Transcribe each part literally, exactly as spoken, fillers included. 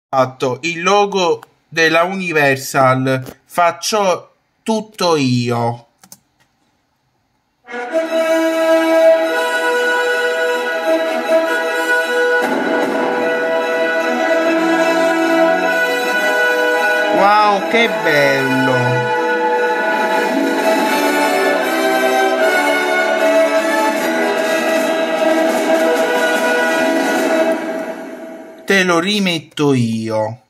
fatto il logo della Universal, faccio tutto io. Wow, che bello! Te lo rimetto io.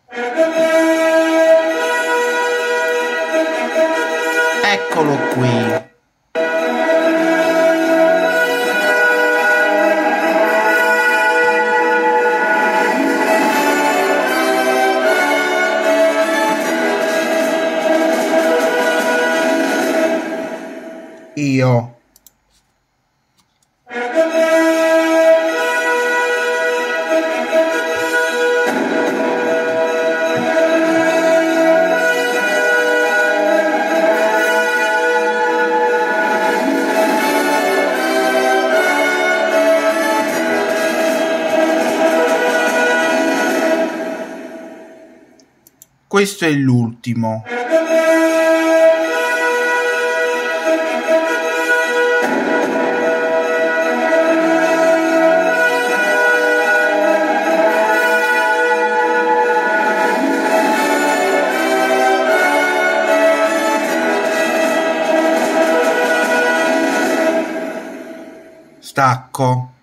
Eccolo qui. Io. Questo è l'ultimo. Stacco.